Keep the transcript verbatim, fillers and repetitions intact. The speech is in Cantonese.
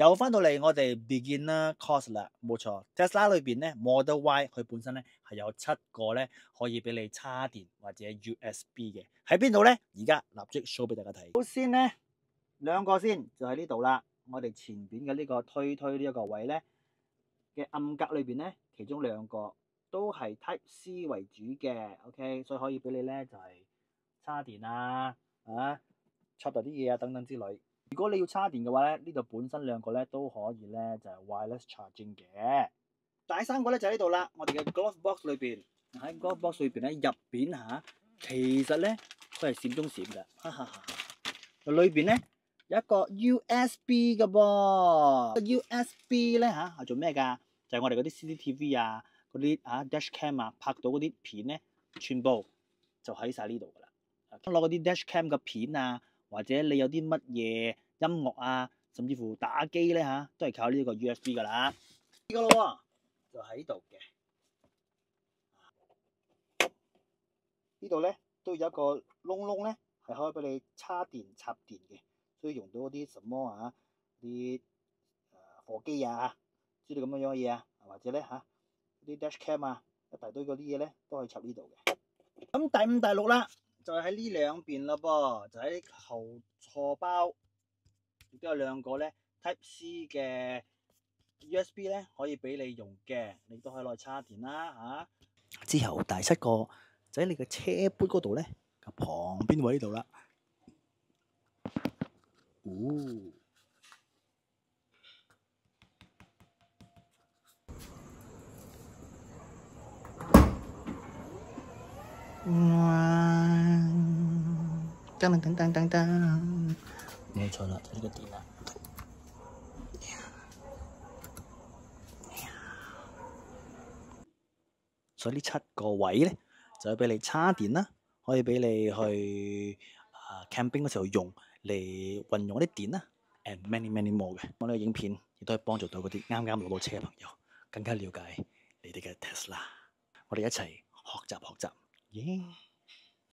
又翻到嚟我哋 beginner course 啦，冇錯。Tesla 裏邊咧 Model Y 佢本身咧係有七個咧可以俾你叉電或者 U S B 嘅，喺邊度咧？而家立即 show 俾大家睇。首先咧兩個先就喺呢度啦，我哋前邊嘅呢個推推呢一個位咧嘅暗格裏邊咧，其中兩個都係 Type C 為主嘅 ，OK， 所以可以俾你咧就係、是、叉電啊，啊，插到啲嘢啊等等之類。如果你要叉電嘅話咧，呢度本身兩個咧都可以咧就係、是、wireless charging 嘅。第三個咧就喺呢度啦，我哋嘅 glove box 裏邊喺 glove box 裏邊咧入邊嚇，其實咧佢係閃中閃嘅，哈哈哈。裏邊咧有一個 U S B 嘅噃，U S B 咧嚇係做咩㗎？就係、是、我哋嗰啲 C C T V 啊，嗰啲啊 dashcam 啊拍到嗰啲片咧，全部就喺晒呢度㗎啦。攞嗰啲 dashcam 嘅片啊，或者你有啲乜嘢音樂啊，甚至乎打機咧嚇，都係靠呢個 U S B 㗎啦。呢個咯喎，就喺度嘅。呢度咧都有一個窿窿咧，係可以俾你叉電插電嘅，所以用到嗰啲什麼啊，啲誒火機啊之類咁樣樣嘅嘢啊，或者咧嚇啲 dashcam 啊，一大堆嗰啲嘢咧都可以插呢度嘅。咁第五、第六啦，就係喺呢兩邊啦噃，就喺後座包，亦都有兩個咧 Type C 嘅 U S B 咧，可以俾你用嘅，你都可以攞去叉電啦嚇、啊。之後第七個就喺你嘅車杯嗰度咧，旁邊位呢度啦。哦，哇！噔噔噔噔噔，冇錯啦，就呢個電啦。所以呢七個位咧，就可以俾你叉電啦，可以俾你去啊 camping 嗰時候用嚟運用啲電啦 ，and many many more 嘅。我呢個影片亦都係幫助到嗰啲啱啱攞到車嘅朋友，更加了解你哋嘅 Tesla。我哋一齊學習學習，耶、yeah！